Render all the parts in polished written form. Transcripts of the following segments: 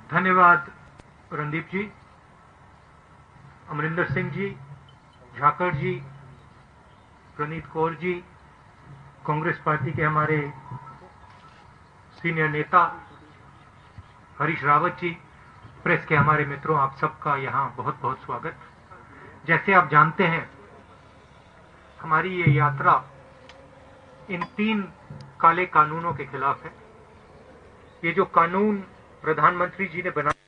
धन्यवाद रणदीप जी, अमरिंदर सिंह जी, झाकड़ जी, प्रणीत कौर जी, कांग्रेस पार्टी के हमारे सीनियर नेता हरीश रावत जी, प्रेस के हमारे मित्रों, आप सबका यहाँ बहुत बहुत स्वागत। जैसे आप जानते हैं, हमारी ये यात्रा इन 3 काले कानूनों के खिलाफ है। ये जो कानून प्रधानमंत्री जी ने बनाया,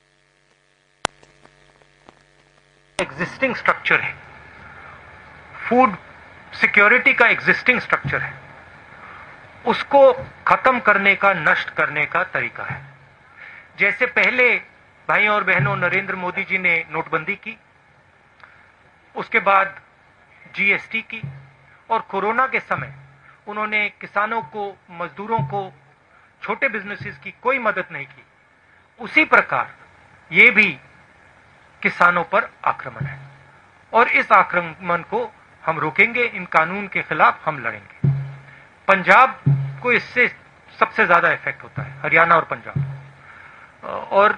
एग्जिस्टिंग स्ट्रक्चर है, फूड सिक्योरिटी का एग्जिस्टिंग स्ट्रक्चर है, उसको खत्म करने का, नष्ट करने का तरीका है। जैसे पहले भाई और बहनों नरेंद्र मोदी जी ने नोटबंदी की, उसके बाद जीएसटी की, और कोरोना के समय उन्होंने किसानों को, मजदूरों को, छोटे बिजनेसेस की कोई मदद नहीं की। उसी प्रकार ये भी किसानों पर आक्रमण है, और इस आक्रमण को हम रोकेंगे। इन कानून के खिलाफ हम लड़ेंगे। पंजाब को इससे सबसे ज्यादा इफेक्ट होता है, हरियाणा और पंजाब। और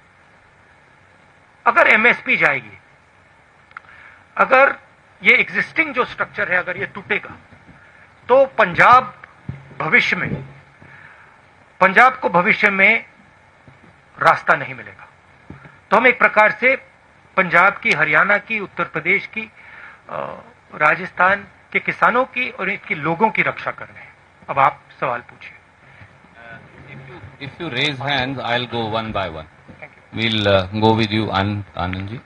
अगर एमएसपी जाएगी, अगर ये एग्जिस्टिंग जो स्ट्रक्चर है अगर ये टूटेगा, तो पंजाब को भविष्य में रास्ता नहीं मिलेगा। तो हम एक प्रकार से पंजाब की, हरियाणा की, उत्तर प्रदेश की, राजस्थान के किसानों की और इसके लोगों की रक्षा कर रहे हैं। अब आप सवाल पूछिए। If you raise hands, I'll go one by one. We'll go with you, Anand ji.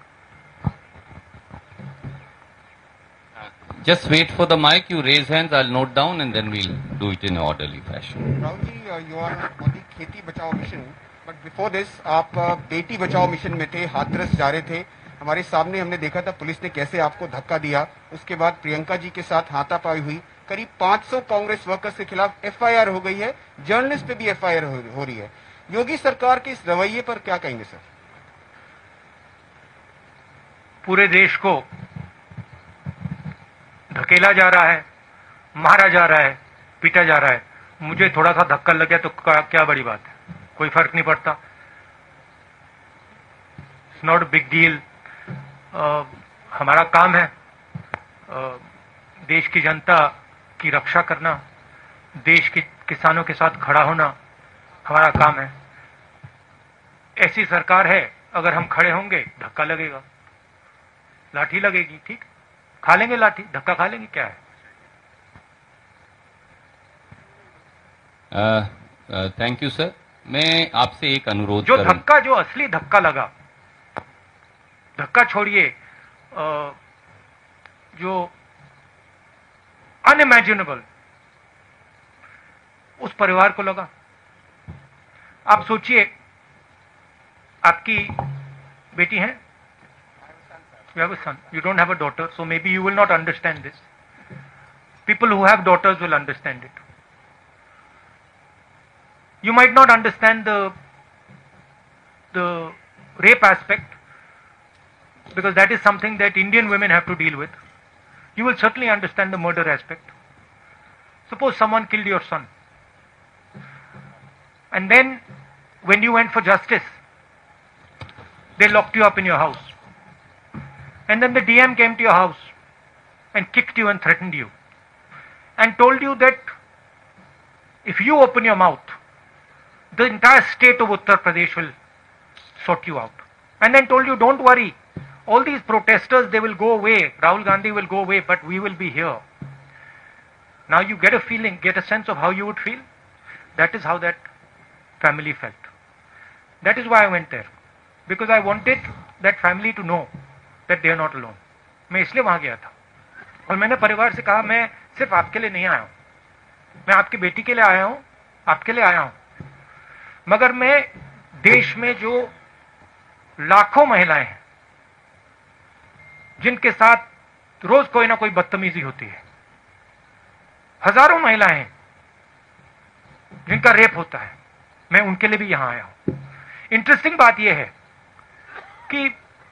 Just wait for the mic. You raise hands, I'll note down, and then we'll do it in an orderly fashion. Rahul ji, you are on the खेती बचाओ mission, but before this आप Beti Bachao mission में थे, हाथरस जा रहे थे। हमारे सामने हमने देखा था पुलिस ने कैसे आपको धक्का दिया। उसके बाद प्रियंका जी के साथ हाथापाई हुई। करीब 500 कांग्रेस वर्कर्स के खिलाफ एफआईआर हो गई है, जर्नलिस्ट पे भी एफआईआर हो रही है। योगी सरकार के इस रवैये पर क्या कहेंगे सर? पूरे देश को धकेला जा रहा है, मारा जा रहा है, पीटा जा रहा है। मुझे थोड़ा सा धक्का लग गया तो क्या बड़ी बात है, कोई फर्क नहीं पड़ता। It's not a big deal. हमारा काम है देश की जनता की रक्षा करना, देश के किसानों के साथ खड़ा होना हमारा काम है। ऐसी सरकार है, अगर हम खड़े होंगे धक्का लगेगा, लाठी लगेगी, ठीक, खा लेंगे लाठी, धक्का खा लेंगे, क्या है। Thank you sir. मैं आपसे एक अनुरोध जो धक्का, जो असली धक्का लगा, धक्का छोड़िए, जो अनइमेजिनेबल उस परिवार को लगा। आप सोचिए, आपकी बेटी है, you have a son, you don't have a daughter, so maybe you will not understand this. People who have daughters will understand it. You might not understand the rape aspect, because that is something that Indian women have to deal with. You will certainly understand the murder aspect. Suppose someone killed your son, and then when you went for justice, they locked you up in your house. And then the DM came to your house and kicked you and threatened you and told you that if you open your mouth, the entire state of Uttar Pradesh will sort you out. And then told you, don't worry, all these protesters, they will go away, Rahul Gandhi will go away, but we will be here. Now you get a feeling, get a sense of how you would feel. That is how that family felt. That is why I went there, because I wanted that family to know that they are not alone. मैं इसलिए वहां गया था, और मैंने परिवार से कहा, मैं सिर्फ आपके लिए नहीं आया हूं, मैं आपकी बेटी के लिए आया हूं, आपके लिए आया हूं, मगर मैं देश में जो लाखों महिलाएं हैं जिनके साथ रोज कोई ना कोई बदतमीजी होती है, हजारों महिलाएं हैं जिनका रेप होता है, मैं उनके लिए भी यहां आया हूं। इंटरेस्टिंग बात यह है कि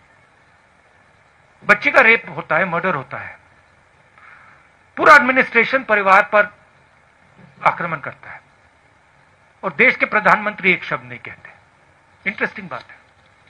बच्चे का रेप होता है, मर्डर होता है, पूरा एडमिनिस्ट्रेशन परिवार पर आक्रमण करता है, और देश के प्रधानमंत्री एक शब्द नहीं कहते। इंटरेस्टिंग बात है।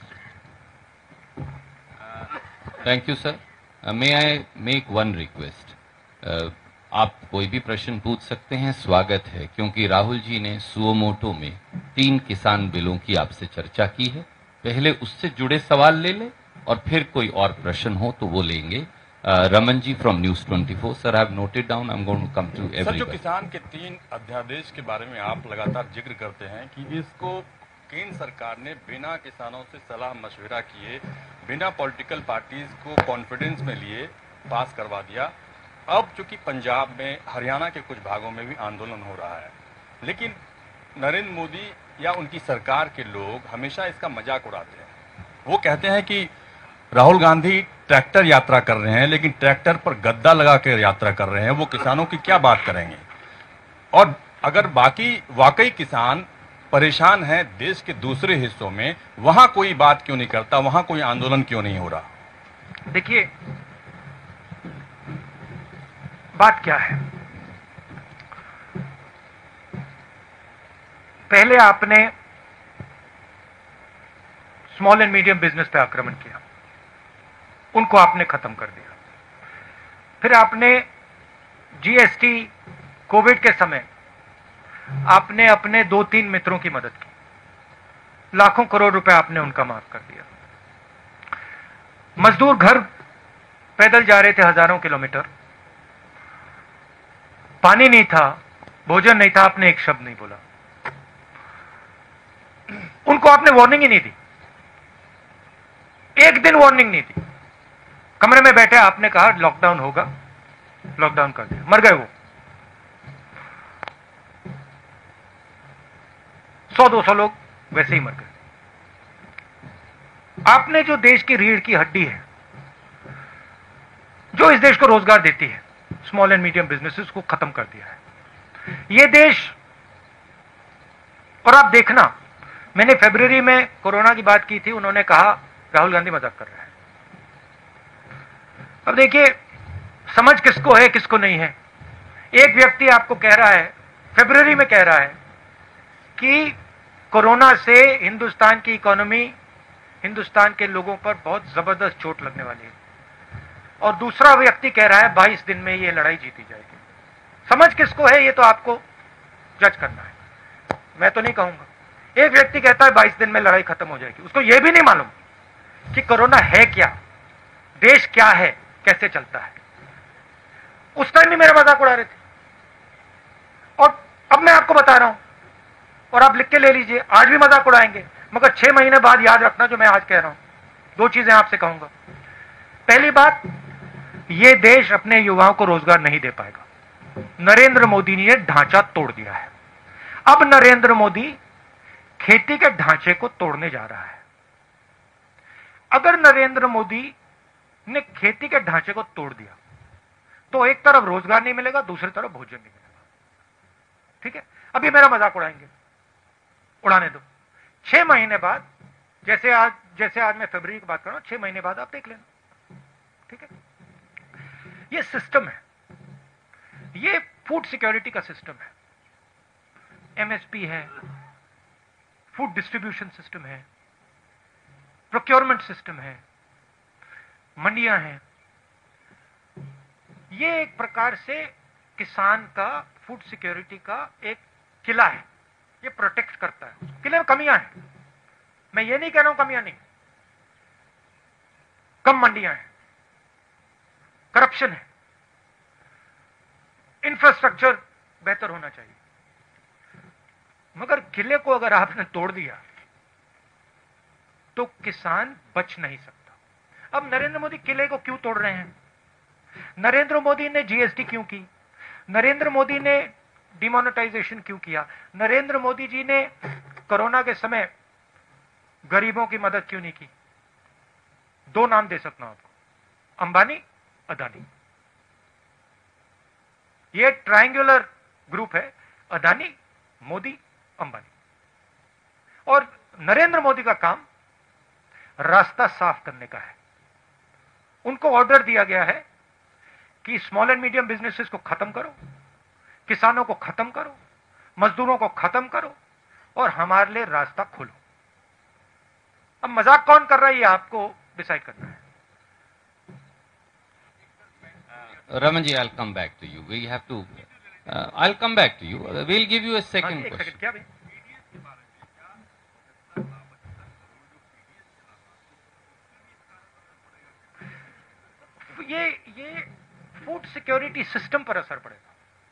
Thank you sir. May I make one request? आप कोई भी प्रश्न पूछ सकते हैं, स्वागत है, क्योंकि राहुल जी ने सुओमोटो में 3 किसान बिलों की आपसे चर्चा की है। पहले उससे जुड़े सवाल ले लें और फिर कोई और प्रश्न हो तो वो लेंगे। Raman ji from news 24। Sir, I have noted down, I am going to come to everyone. Sir, जो किसान के 3 अध्यादेश के बारे में आप लगातार जिक्र करते हैं कि इसको केंद्र सरकार ने बिना किसानों से सलाह मशविरा किए, बिना पॉलिटिकल पार्टीज को कॉन्फिडेंस में लिए पास करवा दिया। अब चूंकि पंजाब में, हरियाणा के कुछ भागों में भी आंदोलन हो रहा है, लेकिन नरेंद्र मोदी या उनकी सरकार के लोग हमेशा इसका मजाक उड़ाते हैं। वो कहते हैं कि राहुल गांधी ट्रैक्टर यात्रा कर रहे हैं, लेकिन ट्रैक्टर पर गद्दा लगा कर यात्रा कर रहे हैं। वो किसानों की क्या बात करेंगे? और अगर वाकई किसान परेशान हैं देश के दूसरे हिस्सों में, वहां कोई बात क्यों नहीं करता, वहां कोई आंदोलन क्यों नहीं हो रहा? देखिए, बात क्या है। पहले आपने स्मॉल एंड मीडियम बिजनेस पे आक्रमण किया, उनको आपने खत्म कर दिया। फिर आपने जीएसटी, कोविड के समय आपने अपने 2-3 मित्रों की मदद की, लाखों करोड़ रुपए आपने उनका माफ कर दिया। मजदूर घर पैदल जा रहे थे हजारों किलोमीटर, पानी नहीं था, भोजन नहीं था, आपने एक शब्द नहीं बोला। उनको आपने वार्निंग ही नहीं दी, एक दिन वार्निंग नहीं दी। कमरे में बैठे आपने कहा लॉकडाउन होगा, लॉकडाउन कर दिया, मर गए वो। 100-200 लोग वैसे ही मर गए। आपने जो देश की रीढ़ की हड्डी है, जो इस देश को रोजगार देती है, स्मॉल एंड मीडियम बिजनेसेस को खत्म कर दिया है ये देश। और आप देखना, मैंने फरवरी में कोरोना की बात की थी, उन्होंने कहा राहुल गांधी मजाक कर रहा है। अब देखिए, समझ किसको है किसको नहीं है। एक व्यक्ति आपको कह रहा है, फरवरी में कह रहा है कि कोरोना से हिंदुस्तान की इकोनॉमी, हिंदुस्तान के लोगों पर बहुत जबरदस्त चोट लगने वाली है, और दूसरा व्यक्ति कह रहा है 22 दिन में ये लड़ाई जीती जाएगी। समझ किसको है ये तो आपको जज करना है, मैं तो नहीं कहूंगा। एक व्यक्ति कहता है 22 दिन में लड़ाई खत्म हो जाएगी, उसको यह भी नहीं मालूम कि कोरोना है क्या, देश क्या है, कैसे चलता है। उस टाइम भी मेरा मजाक उड़ा रहे थे, और अब मैं आपको बता रहा हूं, और आप लिख के ले लीजिए, आज भी मजाक उड़ाएंगे, मगर 6 महीने बाद याद रखना जो मैं आज कह रहा हूं। 2 चीजें आपसे कहूंगा। पहली बात, यह देश अपने युवाओं को रोजगार नहीं दे पाएगा। नरेंद्र मोदी ने ढांचा तोड़ दिया है। अब नरेंद्र मोदी खेती के ढांचे को तोड़ने जा रहा है। अगर नरेंद्र मोदी ने खेती के ढांचे को तोड़ दिया तो एक तरफ रोजगार नहीं मिलेगा, दूसरी तरफ भोजन नहीं मिलेगा। ठीक है, अभी मेरा मजाक उड़ाएंगे, उड़ाने दो। 6 महीने बाद, जैसे आज मैं फरवरी की बात कर रहा हूं, 6 महीने बाद आप देख लेना। ठीक है, ये सिस्टम है, ये फूड सिक्योरिटी का सिस्टम है, एमएसपी है, फूड डिस्ट्रीब्यूशन सिस्टम है, प्रोक्योरमेंट सिस्टम है, मंडियां हैं। ये एक प्रकार से किसान का, फूड सिक्योरिटी का एक किला है, ये प्रोटेक्ट करता है। किले में कमियां हैं, मैं ये नहीं कह रहा हूं कमियां नहीं, कम मंडियां हैं, करप्शन है, इंफ्रास्ट्रक्चर बेहतर होना चाहिए, मगर किले को अगर आपने तोड़ दिया तो किसान बच नहीं सकता। अब नरेंद्र मोदी किले को क्यों तोड़ रहे हैं? नरेंद्र मोदी ने जीएसटी क्यों की? नरेंद्र मोदी ने डिमोनेटाइजेशन क्यों किया? नरेंद्र मोदी जी ने कोरोना के समय गरीबों की मदद क्यों नहीं की? 2 नाम दे सकता हूं आपको, अंबानी, अदानी। ये ट्रायंगुलर ग्रुप है, अदानी, मोदी, अंबानी। और नरेंद्र मोदी का काम रास्ता साफ करने का है। उनको ऑर्डर दिया गया है कि स्मॉल एंड मीडियम बिजनेसेस को खत्म करो, किसानों को खत्म करो, मजदूरों को खत्म करो और हमारे लिए रास्ता खोलो। अब मजाक कौन कर रहा है ये आपको डिसाइड करना है। Raman ji, I'll come back to you. We have to. I'll come back to you. We'll give you a हाँ, second एक question. सेकंड क्या भाई, ये फूड सिक्योरिटी सिस्टम पर असर पड़ेगा।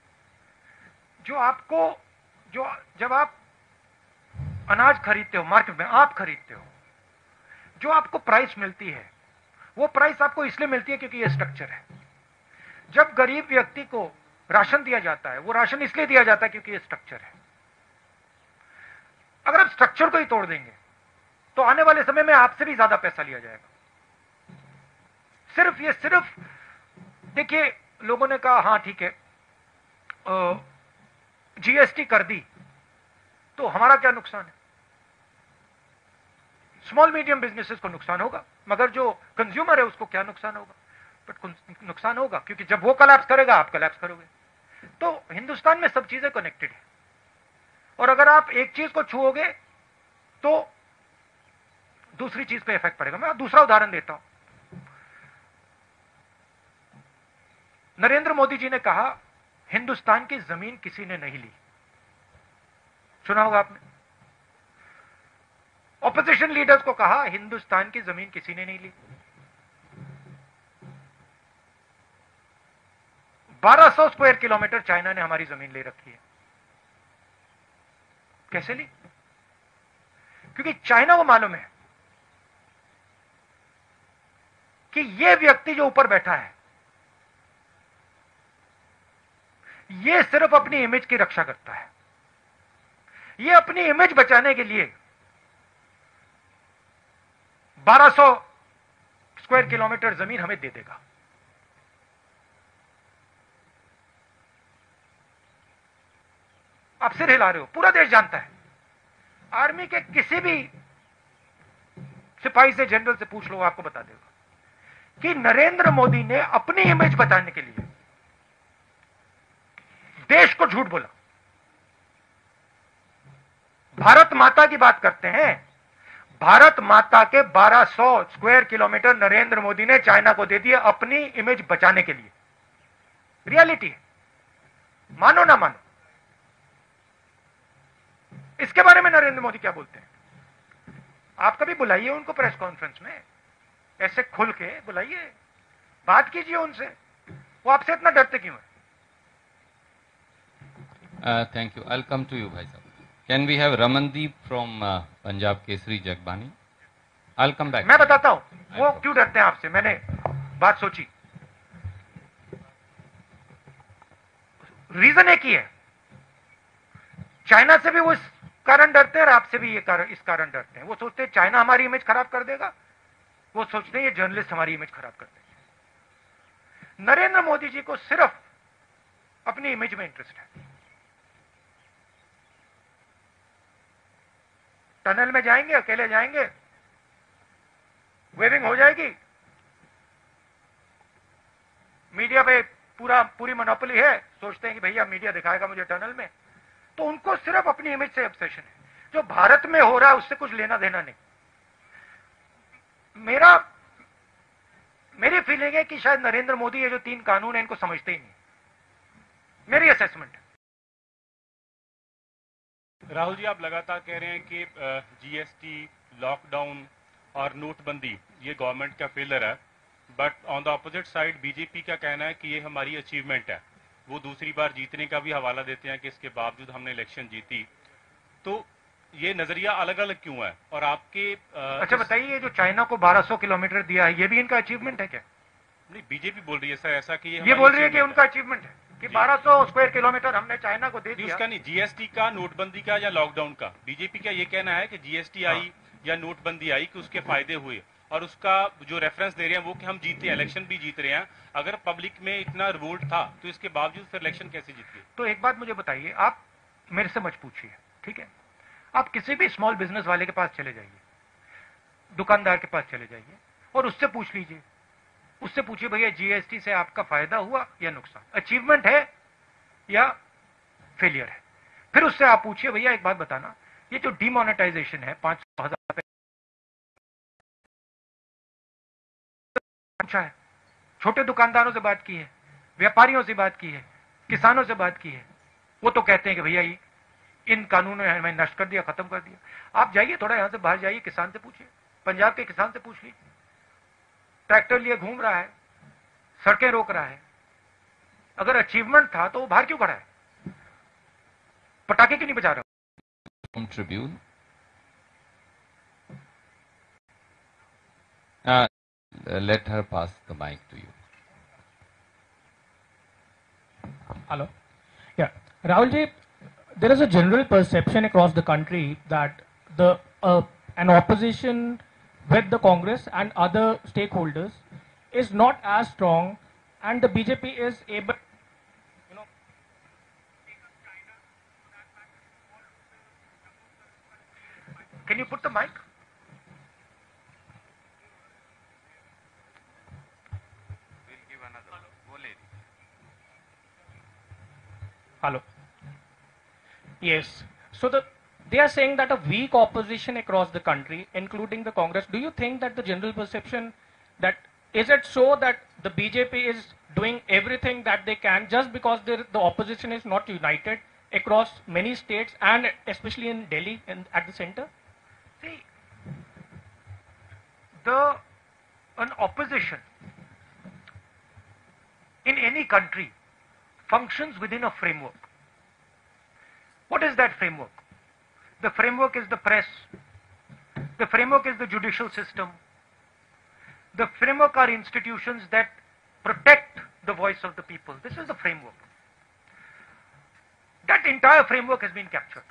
जो जब आप अनाज खरीदते हो मार्केट में, आप खरीदते हो, जो आपको प्राइस मिलती है वो प्राइस आपको इसलिए मिलती है क्योंकि ये स्ट्रक्चर है। जब गरीब व्यक्ति को राशन दिया जाता है वो राशन इसलिए दिया जाता है क्योंकि ये स्ट्रक्चर है। अगर आप स्ट्रक्चर को ही तोड़ देंगे तो आने वाले समय में आपसे भी ज्यादा पैसा लिया जाएगा। सिर्फ देखिए, लोगों ने कहा हाँ ठीक है जीएसटी कर दी तो हमारा क्या नुकसान है। स्मॉल मीडियम बिजनेसेस को नुकसान होगा, मगर जो कंज्यूमर है उसको क्या नुकसान होगा। बट नुकसान होगा क्योंकि जब वो कोलैप्स करेगा आप कोलैप्स करोगे। तो हिंदुस्तान में सब चीजें कनेक्टेड है, और अगर आप एक चीज को छुओगे तो दूसरी चीज पे इफेक्ट पड़ेगा। मैं दूसरा उदाहरण देता हूं। नरेंद्र मोदी जी ने कहा हिंदुस्तान की जमीन किसी ने नहीं ली, सुना होगा आपने। ऑपोजिशन लीडर्स को कहा हिंदुस्तान की जमीन किसी ने नहीं ली। 1200 स्क्वायर किलोमीटर चाइना ने हमारी जमीन ले रखी है। कैसे ली? क्योंकि चाइना को मालूम है कि यह व्यक्ति जो ऊपर बैठा है यह सिर्फ अपनी इमेज की रक्षा करता है। यह अपनी इमेज बचाने के लिए 1200 स्क्वायर किलोमीटर जमीन हमें दे देगा। आप सिर हिला रहे हो, पूरा देश जानता है। आर्मी के किसी भी सिपाही से, जनरल से पूछ लो, आपको बता देगा कि नरेंद्र मोदी ने अपनी इमेज बचाने के लिए देश को झूठ बोला। भारत माता की बात करते हैं, भारत माता के 1200 स्क्वायर किलोमीटर नरेंद्र मोदी ने चाइना को दे दिए अपनी इमेज बचाने के लिए। रियलिटी है, मानो ना मानो। इसके बारे में नरेंद्र मोदी क्या बोलते हैं? आप कभी बुलाइए उनको प्रेस कॉन्फ्रेंस में, ऐसे खुल के बुलाइए, बात कीजिए उनसे। वो आपसे इतना डरते क्यों है? Thank you. I'll come to you, Bhai Sahab. Can we have Ramandeep from Punjab Kesari Jagbani? I'll come back. मैं बताता हूं वो क्यों डरते हैं आपसे। मैंने बात सोची, रीजन एक ही है। चाइना से भी वो इस कारण डरते हैं और आपसे भी इस कारण डरते हैं। वो सोचते हैं चाइना हमारी इमेज खराब कर देगा, वो सोचते हैं ये जर्नलिस्ट हमारी इमेज खराब कर देंगे। नरेंद्र मोदी जी को सिर्फ अपनी इमेज में इंटरेस्ट है। टनल में जाएंगे, अकेले जाएंगे, वेविंग हो जाएगी, मीडिया पे पूरी मोनोपोली है। सोचते हैं कि भैया मीडिया दिखाएगा मुझे टनल में। तो उनको सिर्फ अपनी इमेज से ऑब्सेशन है। जो भारत में हो रहा है उससे कुछ लेना देना नहीं। मेरी फीलिंग है कि शायद नरेंद्र मोदी ये जो 3 कानून है इनको समझते ही नहीं। मेरी असेसमेंट है। राहुल जी, आप लगातार कह रहे हैं कि जीएसटी, लॉकडाउन और नोटबंदी ये गवर्नमेंट का फेलर है, but on the opposite side BJP का कहना है कि ये हमारी अचीवमेंट है। वो दूसरी बार जीतने का भी हवाला देते हैं कि इसके बावजूद हमने इलेक्शन जीती। तो ये नजरिया अलग अलग क्यों है? और आपके अच्छा बताइए, ये जो चाइना को 1200 किलोमीटर दिया है ये भी इनका अचीवमेंट है क्या? नहीं, बीजेपी बोल रही है सर ऐसा कि ये बोल रही है कि उनका अचीवमेंट है कि 1200 स्क्वायर किलोमीटर हमने चाइना को दे दिया। उसका नहीं, जीएसटी का, नोटबंदी का या लॉकडाउन का। बीजेपी का ये कहना है कि जीएसटी आई या नोटबंदी आई कि उसके फायदे हुए, और उसका जो रेफरेंस दे रहे हैं वो कि हम जीते हैं, इलेक्शन भी जीत रहे हैं। अगर पब्लिक में इतना रिवोल्ट था तो इसके बावजूद फिर इलेक्शन कैसे जीत गए? तो एक बात मुझे बताइए, आप मेरे से मत पूछिए, ठीक है? आप किसी भी स्मॉल बिजनेस वाले के पास चले जाइए, दुकानदार के पास चले जाइए और उससे पूछ लीजिए। उससे पूछिए भैया जीएसटी से आपका फायदा हुआ या नुकसान, अचीवमेंट है या फेलियर है। फिर उससे आप पूछिए भैया एक बात बताना, ये जो डिमोनेटाइजेशन है 500,000 पूछा है, छोटे दुकानदारों से बात की है, व्यापारियों से बात की है, किसानों से बात की है, वो तो कहते हैं कि भैया इन कानूनों ने हमें नष्ट कर दिया, खत्म कर दिया। आप जाइए, थोड़ा यहां से बाहर जाइए, किसान से पूछिए, पंजाब के किसान से पूछ लीजिए, ट्रैक्टर लिए घूम रहा है, सड़कें रोक रहा है। अगर अचीवमेंट था तो वो बाहर क्यों खड़ा है? पटाखे क्यों नहीं बजा रहा? Tribune. Let her pass the mic to you. Hello. Yeah, Rahulji, there is a general perception across the country that an opposition with the Congress and other stakeholders is not as strong, and the BJP is able, Can you put the mic? We'll give another. Hello. Yes. So they are saying that a weak opposition across the country, including the Congress. Do you think that the general perception that is it so that the BJP is doing everything that they can just because the opposition is not united across many states and especially in Delhi and at the center? See, an opposition in any country functions within a framework. What is that framework? The framework is the press. The framework is the judicial system. The framework are institutions that protect the voice of the people. This is the framework. That entire framework has been captured.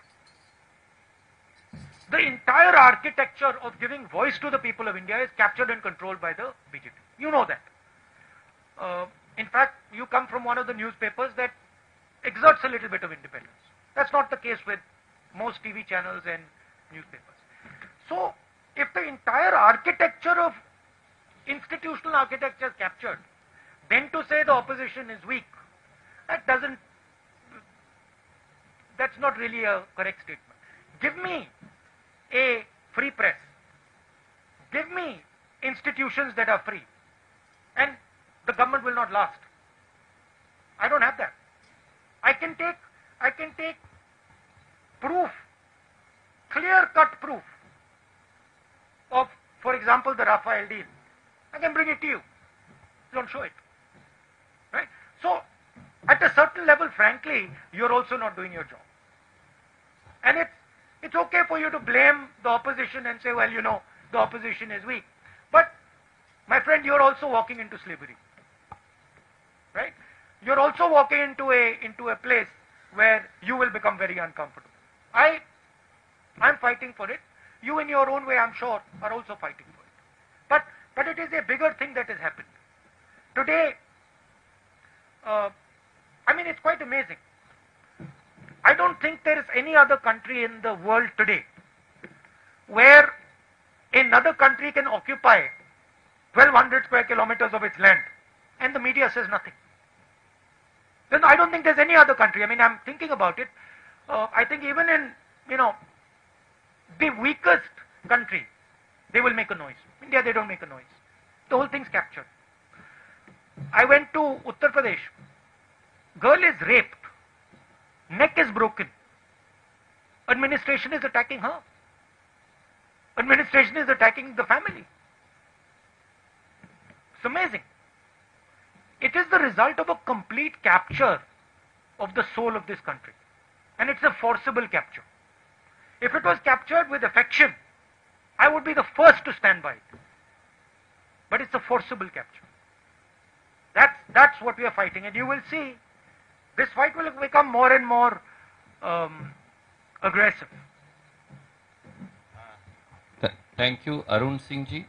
The entire architecture of giving voice to the people of India is captured and controlled by the BJP. You know that. In fact, you come from one of the newspapers that exerts a little bit of independence. That's not the case with most TV channels and newspapers. So, if the entire architecture of institutional architecture is captured, then to say the opposition is weak, that's not really a correct statement. Give me a free press. Give me institutions that are free, and the government will not last. I don't have that. I can take proof, clear-cut proof of, for example, the Rafael deal. I can bring it to you. Don't show it. Right? So, at a certain level, frankly, you're also not doing your job. And it's okay for you to blame the opposition and say, well, the opposition is weak. But, my friend, you're also walking into slavery. Right? You're also walking into a place where you will become very uncomfortable. I'm fighting for it. You in your own way, I'm sure, are also fighting for it. But it is a bigger thing that has happened. Today, it's quite amazing. I don't think there is any other country in the world today where another country can occupy 1200 square kilometers of its land and the media says nothing. Then I don't think there's any other country. I'm thinking about it. I think even in, the weakest country, they will make a noise. India, they don't make a noise. The whole thing's captured. I went to Uttar Pradesh. Girl is raped. Neck is broken. Administration is attacking her. Administration is attacking the family. It's amazing. It is the result of a complete capture of the soul of this country. And it's a forcible capture. If it was captured with affection, I would be the first to stand by it. But it's a forcible capture. That's what we are fighting. And you will see, this fight will become more and more aggressive. Thank you, Arun Singh ji.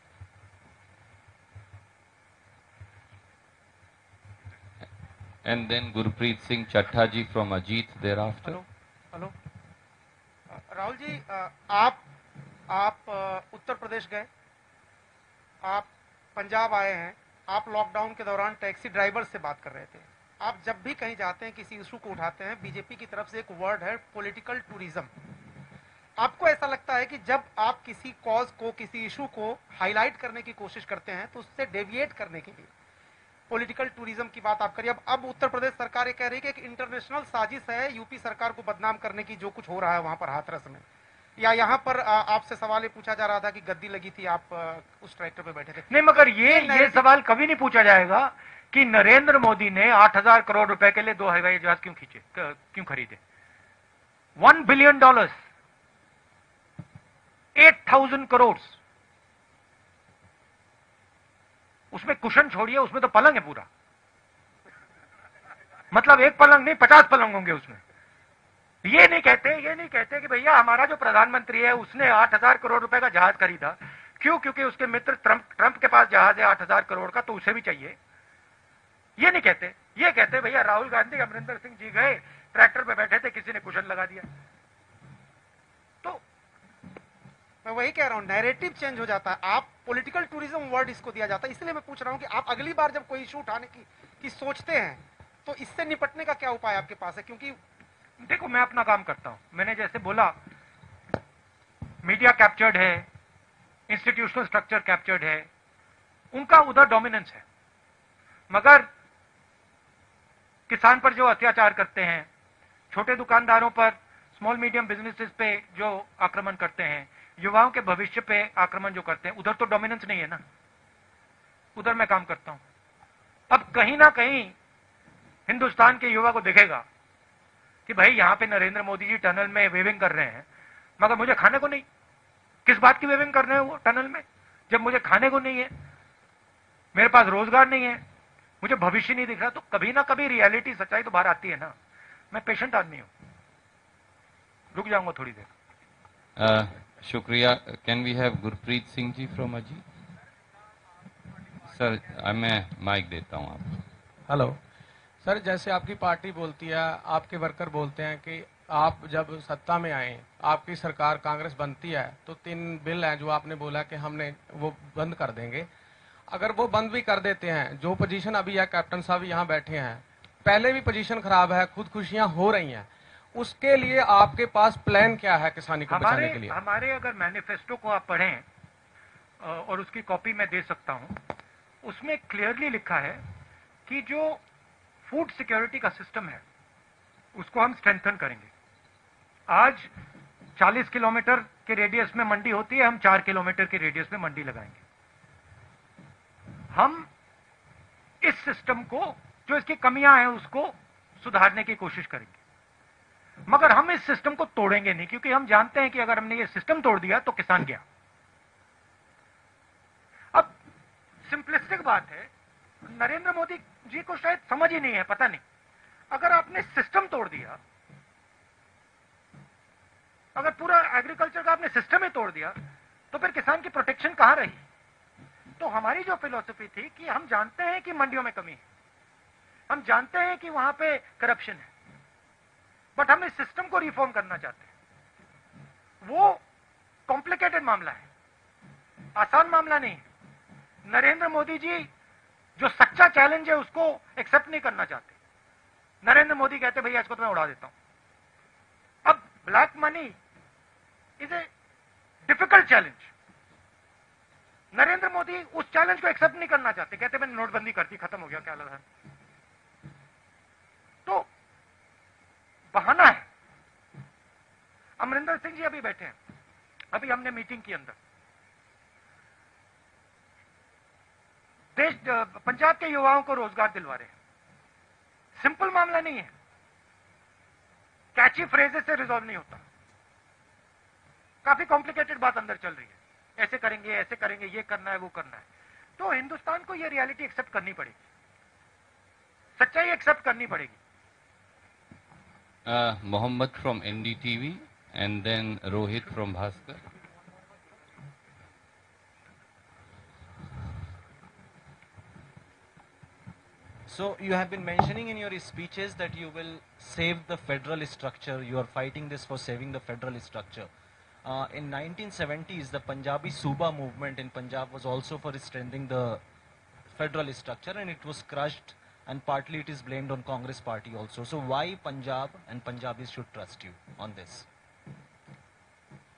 And then Gurpreet Singh Chattha ji from Ajit thereafter. Hello Rahul ji, आप उत्तर प्रदेश गए, आप पंजाब आए हैं, आप lockdown के दौरान taxi driver से बात कर रहे थे। आप जब भी कहीं जाते हैं, किसी इशू को उठाते हैं, बीजेपी की तरफ से एक वर्ड है पॉलिटिकल टूरिज्म। आपको ऐसा लगता है कि जब आप किसी कॉज को, किसी इशू को हाईलाइट करने की कोशिश करते हैं तो उससे डेविएट करने के लिए पॉलिटिकल टूरिज्म की बात आप करिए। अब उत्तर प्रदेश सरकार ये कह रही है कि एक इंटरनेशनल साजिश है यूपी सरकार को बदनाम करने की, जो कुछ हो रहा है वहां पर हाथरस में। या यहाँ पर आपसे सवाल ये पूछा जा रहा था कि गद्दी लगी थी, आप उस ट्रैक्टर पे बैठे थे। नहीं, मगर ये सवाल कभी नहीं पूछा जाएगा कि नरेंद्र मोदी ने 8,000 करोड़ रुपए के लिए 2 हवाई जहाज क्यों खरीदे। $1 बिलियन, 8,000 करोड़, उसमें कुशन छोड़िए, उसमें तो पलंग है पूरा। मतलब एक पलंग नहीं, 50 पलंग होंगे उसमें। ये नहीं कहते कि भैया हमारा जो प्रधानमंत्री है उसने 8,000 करोड़ रुपए का जहाज खरीदा। क्यों? क्योंकि उसके मित्र ट्रंप के पास जहाज है 8,000 करोड़ का, तो उसे भी चाहिए। ये नहीं कहते। ये कहते भैया राहुल गांधी, अमरिंदर सिंह जी गए, ट्रैक्टर पे बैठे थे, किसी ने कुशन लगा दिया। तो मैं वही कह रहा हूं, नैरेटिव चेंज हो जाता है। आप पॉलिटिकल टूरिज्म वर्ड इसको दिया जाता है। इसलिए मैं पूछ रहा हूं कि आप अगली बार जब कोई इशू उठाने की सोचते हैं तो इससे निपटने का क्या उपाय आपके पास है? क्योंकि देखो, मैं अपना काम करता हूं। मैंने जैसे बोला, मीडिया कैप्चर्ड है, इंस्टीट्यूशनल स्ट्रक्चर कैप्चर्ड है, उनका उधर डोमिनेंस है। मगर किसान पर जो अत्याचार करते हैं, छोटे दुकानदारों पर, स्मॉल मीडियम बिजनेसेस पे जो आक्रमण करते हैं, युवाओं के भविष्य पे आक्रमण जो करते हैं, उधर तो डोमिनेंस नहीं है ना। उधर मैं काम करता हूं। अब कहीं ना कहीं हिंदुस्तान के युवा को दिखेगा कि भाई यहां पे नरेंद्र मोदी जी टनल में वेविंग कर रहे हैं, मगर मुझे खाने को नहीं। किस बात की वेविंग कर रहे हैं वो टनल में, जब मुझे खाने को नहीं है, मेरे पास रोजगार नहीं है, मुझे भविष्य नहीं दिख रहा। तो कभी ना कभी रियलिटी, सच्चाई तो बाहर आती है ना। मैं पेशेंट आदमी हूं, रुक जाऊंगा थोड़ी देर। शुक्रिया। Can we have Gurpreet Singh ji from अजी? सर, मैं माइक देता हूं आपको। हेलो सर, जैसे आपकी पार्टी बोलती है, आपके वर्कर बोलते हैं कि आप जब सत्ता में आए, आपकी सरकार कांग्रेस बनती है तो 3 बिल हैं जो आपने बोला कि हमने वो बंद कर देंगे। अगर वो बंद भी कर देते हैं, जो पोजीशन अभी है, कैप्टन साहब यहाँ बैठे हैं, पहले भी पोजीशन खराब है, खुदकुशियां हो रही हैं, उसके लिए आपके पास प्लान क्या है किसानी को बचाने के लिए? हमारे अगर मैनिफेस्टो को आप पढ़ें, और उसकी कॉपी मैं दे सकता हूं, उसमें क्लियरली लिखा है कि जो फूड सिक्योरिटी का सिस्टम है उसको हम स्ट्रेंथन करेंगे। आज 40 किलोमीटर के रेडियस में मंडी होती है, हम 4 किलोमीटर के रेडियस में मंडी लगाएंगे। हम इस सिस्टम को, जो इसकी कमियां हैं, उसको सुधारने की कोशिश करेंगे। मगर हम इस सिस्टम को तोड़ेंगे नहीं, क्योंकि हम जानते हैं कि अगर हमने ये सिस्टम तोड़ दिया तो किसान गया। अब सिंपलिस्टिक बात है, नरेंद्र मोदी जी को शायद समझ ही नहीं है, पता नहीं। अगर आपने सिस्टम तोड़ दिया, अगर पूरा एग्रीकल्चर का आपने सिस्टम ही तोड़ दिया, तो फिर किसान की प्रोटेक्शन कहां रही? तो हमारी जो फिलॉसफी थी कि हम जानते हैं कि मंडियों में कमी है, हम जानते हैं कि वहां पे करप्शन है, बट हम इस सिस्टम को रिफॉर्म करना चाहते हैं। वो कॉम्प्लिकेटेड मामला है, आसान मामला नहीं है। नरेंद्र मोदी जी जो सच्चा चैलेंज है उसको एक्सेप्ट नहीं करना चाहते। नरेंद्र मोदी कहते भैया इसको तो मैं उड़ा देता हूं। अब black money is a difficult challenge. Narendra Modi उस चैलेंज को एक्सेप्ट नहीं करना चाहते, कहते मैंने नोटबंदी कर दी, खत्म हो गया, क्या लगा। तो बहाना है। अमरिंदर सिंह जी अभी बैठे हैं, अभी हमने मीटिंग की अंदर, पंजाब के युवाओं को रोजगार दिलवा रहे हैं। सिंपल मामला नहीं है, कैची फ्रेजेस से रिजॉल्व नहीं होता, काफी कॉम्प्लिकेटेड बात अंदर चल रही है। ऐसे करेंगे, ऐसे करेंगे, ये करना है, वो करना है। तो हिंदुस्तान को ये रियलिटी एक्सेप्ट करनी पड़ेगी, सच्चाई एक्सेप्ट करनी पड़ेगी। Mohammed from NDTV and then Rohit from Bhaskar. So you have been mentioning in your speeches that you will save the federal structure. You are fighting this for saving the federal structure. In 1970s, the Punjabi Suba movement in Punjab was also for strengthening the federal structure, and it was crushed, and partly it is blamed on Congress party also. So why Punjab and Punjabis should trust you on this?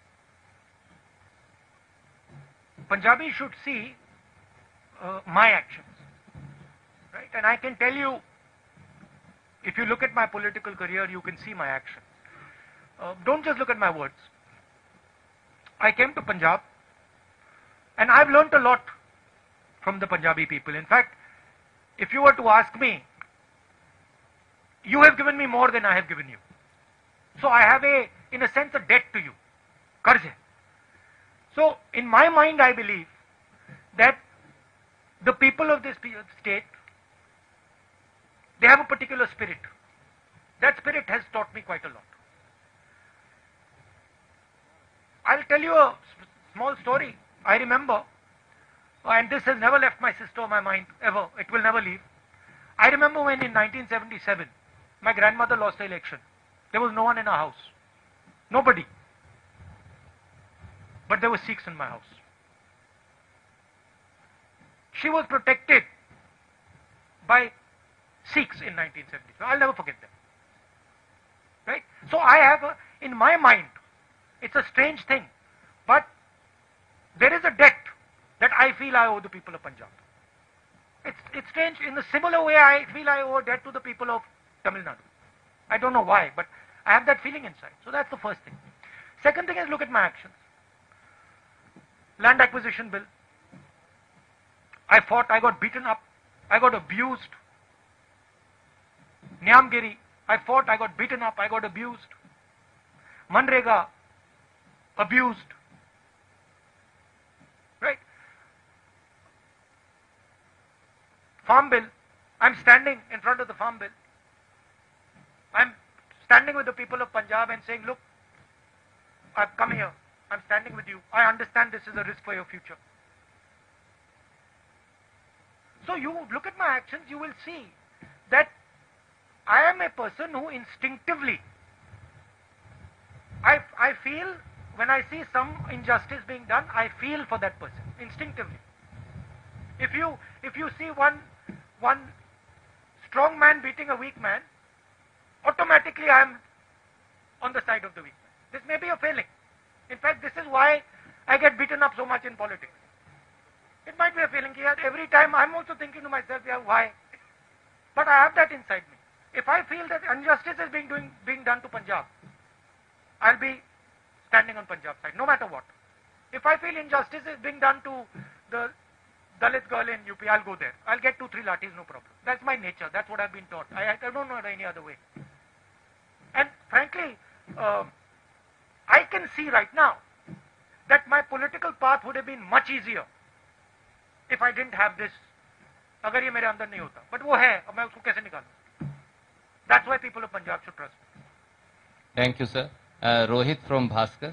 Punjabis should see my actions, right? And I can tell you, if you look at my political career, you can see my action. Don't just look at my words. I came to Punjab, and I've learnt a lot from the Punjabi people. In fact, if you were to ask me, you have given me more than I have given you. So I have in a sense, a debt to you. Qarz hai. So in my mind, I believe that the people of this state, they have a particular spirit. That spirit has taught me quite a lot. I'll tell you a small story. I remember, and this has never left my sister or my mind, ever. It will never leave. I remember when in 1977, my grandmother lost the election. There was no one in our house. Nobody. But there were Sikhs in my house. She was protected by Sikhs in 1977. I'll never forget them. Right? So I have, in my mind, it's a strange thing, but there is a debt that I feel I owe the people of Punjab. It's strange. In a similar way, I feel I owe a debt to the people of Tamil Nadu. I don't know why, but I have that feeling inside. So that's the first thing. Second thing is, look at my actions. Land acquisition bill. I fought, I got beaten up, I got abused. Niamgiri, I fought, I got beaten up, I got abused. Manrega, abused. Right? Farm bill, I'm standing in front of the farm bill. I'm standing with the people of Punjab and saying, look, I've come here, I'm standing with you. I understand this is a risk for your future. So you look at my actions, you will see that I am a person who instinctively, I feel, when I see some injustice being done, I feel for that person, instinctively. If you see one strong man beating a weak man, automatically I am on the side of the weak man. This may be a failing. In fact, this is why I get beaten up so much in politics. It might be a feeling here. Every time I'm also thinking to myself, yeah, why? But I have that inside me. If I feel that injustice is being done to Punjab, I'll be standing on Punjab side, no matter what. If I feel injustice is being done to the Dalit girl in UP, I'll go there. I'll get 2-3 lathis, no problem. That's my nature. That's what I've been taught. I don't know any other way. And frankly, I can see right now that my political path would have been much easier if I didn't have this. अगर ये मेरे अंदर नहीं होता, but वो है, अब मैं उसको कैसे निकालूं? That's why people of Punjab should trust me. Thank you, sir. Rohit from Bhaskar.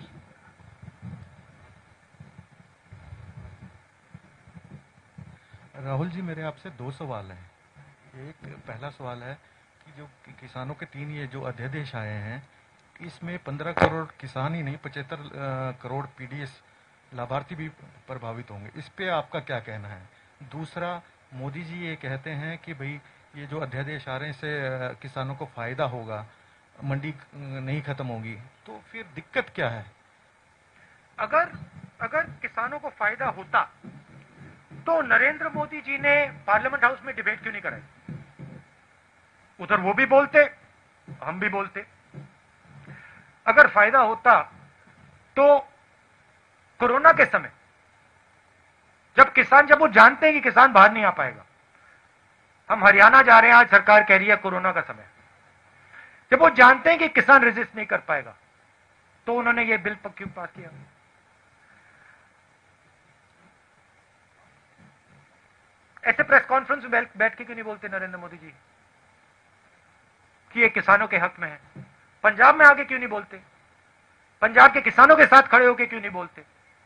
Rahul ji, मेरे आपसे 2 सवाल हैं. एक पहला सवाल है कि जो किसानों के 3 ये जो अध्यादेश आए हैं, इसमें 15 करोड़ किसान ही नहीं, 75 करोड़ पीडीएस लाभार्थी भी प्रभावित होंगे. इस पे आपका क्या कहना है? दूसरा, मोदी जी ये कहते हैं कि भाई ये जो अध्यादेश आ रहे हैं इससे किसानों को फायदा होगा, मंडी नहीं खत्म होगी, तो फिर दिक्कत क्या है? अगर किसानों को फायदा होता तो नरेंद्र मोदी जी ने पार्लियामेंट हाउस में डिबेट क्यों नहीं कराई? उधर वो भी बोलते, हम भी बोलते. अगर फायदा होता तो कोरोना के समय जब वो जानते हैं कि किसान बाहर नहीं आ पाएगा, हम हरियाणा जा रहे हैं, आज सरकार कह रही है कोरोना का समय, जब वो जानते हैं कि किसान रेजिस्ट नहीं कर पाएगा, तो उन्होंने ये बिल क्यों पास किया? ऐसे प्रेस कॉन्फ्रेंस में बैठ के क्यों नहीं बोलते नरेंद्र मोदी जी कि ये किसानों के हक में है? पंजाब में आके क्यों नहीं बोलते? पंजाब के किसानों के साथ खड़े होकर क्यों नहीं बोलते?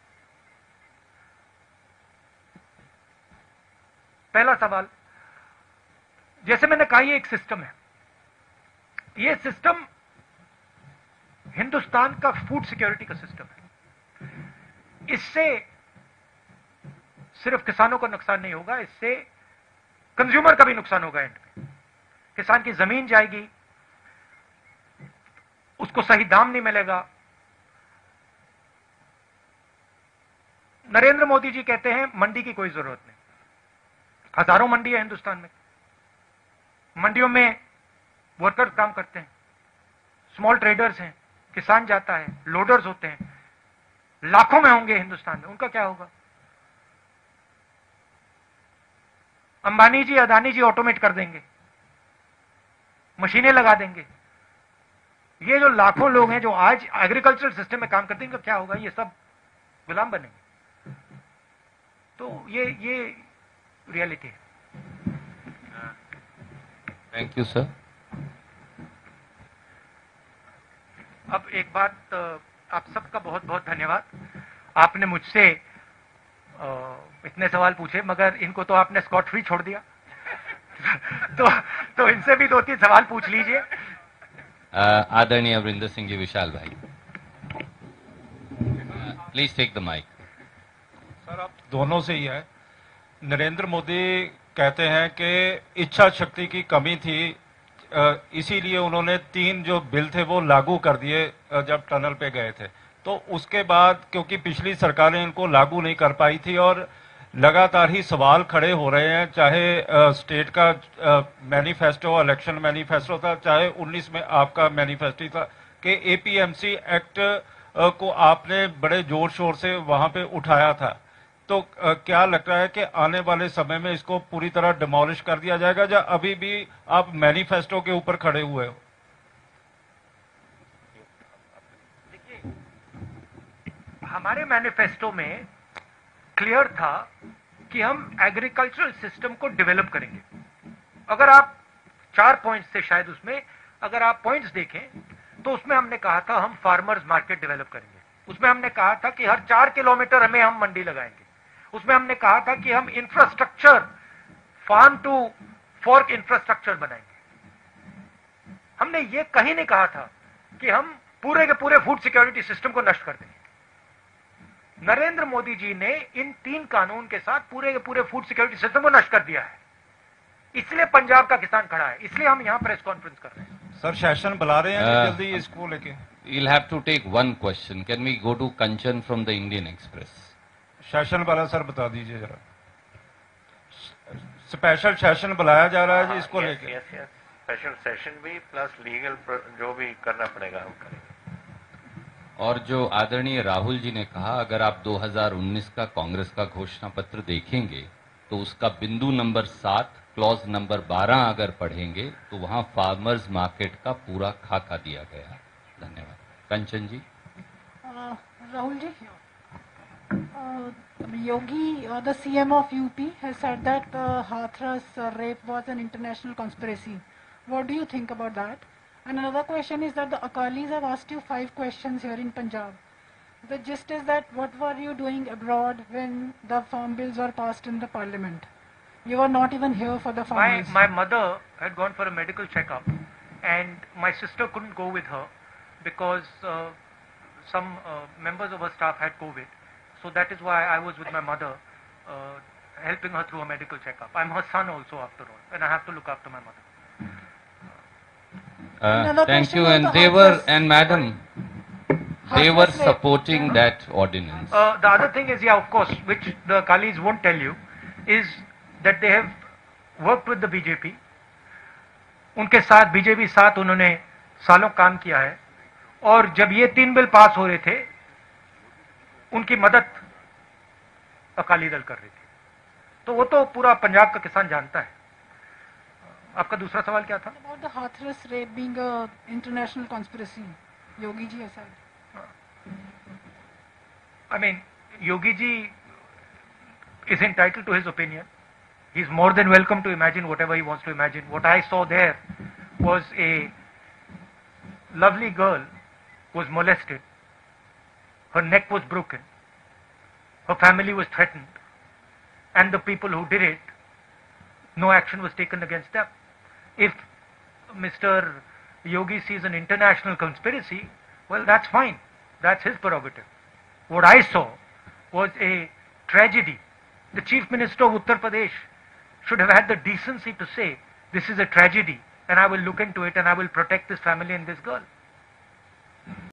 पहला सवाल, जैसे मैंने कहा, ये एक सिस्टम है. ये सिस्टम हिंदुस्तान का फूड सिक्योरिटी का सिस्टम है. इससे सिर्फ किसानों को नुकसान नहीं होगा, इससे कंज्यूमर का भी नुकसान होगा. एंड में किसान की जमीन जाएगी, उसको सही दाम नहीं मिलेगा, नरेंद्र मोदी जी कहते हैं मंडी की कोई जरूरत नहीं। हजारों मंडी है हिंदुस्तान में, मंडियों में वर्कर्स काम करते हैं, स्मॉल ट्रेडर्स हैं, किसान जाता है, लोडर्स होते हैं, लाखों में होंगे हिंदुस्तान में, उनका क्या होगा? अंबानी जी, अदानी जी ऑटोमेट कर देंगे, मशीनें लगा देंगे। ये जो लाखों लोग हैं जो आज एग्रीकल्चरल सिस्टम में काम करते हैं, इनका क्या होगा? ये सब गुलाम बनेंगे। तो ये रियलिटी है। Thank you sir. अब एक बात, आप सबका बहुत बहुत धन्यवाद। आपने मुझसे इतने सवाल पूछे, मगर इनको तो आपने स्कॉट फ्री छोड़ दिया। तो इनसे भी 2-3 सवाल पूछ लीजिए। आदरणीय अमरिंदर सिंह जी, विशाल भाई, please take the mike. Sir, आप दोनों से ही है। नरेंद्र मोदी कहते हैं कि इच्छा शक्ति की कमी थी, इसीलिए उन्होंने 3 जो बिल थे वो लागू कर दिए जब टनल पे गए थे। तो उसके बाद क्योंकि पिछली सरकारें इनको लागू नहीं कर पाई थी और लगातार ही सवाल खड़े हो रहे हैं, चाहे स्टेट का मैनिफेस्टो, इलेक्शन मैनिफेस्टो था, चाहे 19 में आपका मैनिफेस्टो था, कि एपीएमसी एक्ट को आपने बड़े जोर शोर से वहां पे उठाया था। तो क्या लगता है कि आने वाले समय में इसको पूरी तरह डिमोलिश कर दिया जाएगा, या अभी भी आप मैनिफेस्टो के ऊपर खड़े हुए हो? हमारे मैनिफेस्टो में क्लियर था कि हम एग्रीकल्चरल सिस्टम को डेवलप करेंगे। अगर आप 4 पॉइंट्स थे शायद, उसमें अगर आप पॉइंट्स देखें तो उसमें हमने कहा था हम फार्मर्स मार्केट डेवलप करेंगे। उसमें हमने कहा था कि हर 4 किलोमीटर हमें हम मंडी लगाएंगे। उसमें हमने कहा था कि हम infrastructure, farm to fork infrastructure बनाएंगे। हमने ये कहीं नहीं कहा था कि हम पूरे के पूरे फूड सिक्योरिटी सिस्टम को नष्ट कर देंगे। नरेंद्र मोदी जी ने इन 3 कानून के साथ पूरे के पूरे फूड सिक्योरिटी सिस्टम को नष्ट कर दिया है। इसलिए पंजाब का किसान खड़ा है, इसलिए हम यहां प्रेस कॉन्फ्रेंस कर रहे हैं। सर, सेशन बुला रहे हैं जल्दी इसको लेके। You'll have to take one question. Can we go to Kanchan from the Indian Express? Session वाला सर बता दीजिए जरा। स्पेशल सेशन बुलाया जा रहा है जी, इसको लेके। स्पेशल सेशन भी प्लस लीगल जो भी करना पड़ेगा हम करेंगे। और जो आदरणीय राहुल जी ने कहा, अगर आप 2019 का कांग्रेस का घोषणा पत्र देखेंगे तो उसका बिंदु नंबर 7 क्लॉज नंबर 12 अगर पढ़ेंगे तो वहां फार्मर्स मार्केट का पूरा खाका दिया गया। धन्यवाद। कंचन जी। Rahul ji, Yogi, the CM of UP, has said that Hathras rape was an international conspiracy. What do you think about that? And another question is that the Akalis have asked you 5 questions here in Punjab. The gist is that what were you doing abroad when the farm bills were passed in the parliament? You were not even here for the farmers. My mother had gone for a medical checkup and my sister couldn't go with her because some members of her staff had COVID. So that is why I was with my mother, helping her through a medical checkup. I'm her son also after all, and I have to look after my mother. Thank you. And they were, and madam, they were supporting that ordinance. The other thing is, yeah, of course, which the Akalis won't tell you, is that they have worked with the BJP. उनके साथ BJP साथ उन्होंने सालों काम किया है, और जब ये 3 बिल पास हो रहे थे उनकी मदद अकाली दल कर रही थी। तो वो तो पूरा पंजाब का किसान जानता है। आपका दूसरा सवाल क्या था? About the Hathras rape being a international conspiracy, Yogi ji has said. I mean, Yogi ji is entitled to his opinion. He's more than welcome to imagine whatever he wants to imagine. What I saw there was a lovely girl who was molested. Her neck was broken. Her family was threatened. And the people who did it, no action was taken against them. If Mr. Yogi sees an international conspiracy, well, that's fine. That's his prerogative. What I saw was a tragedy. The Chief Minister of Uttar Pradesh should have had the decency to say, this is a tragedy and I will look into it and I will protect this family and this girl.